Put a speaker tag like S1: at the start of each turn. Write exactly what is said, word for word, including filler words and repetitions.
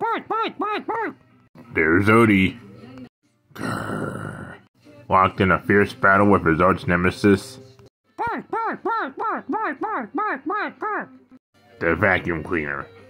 S1: Bark, bark, bark, bark.
S2: There's Odie. Grrr. Locked in a fierce battle with his arch nemesis,
S1: Bark, bark, bark, bark, bark, bark, bark, bark, bark.
S2: the vacuum cleaner.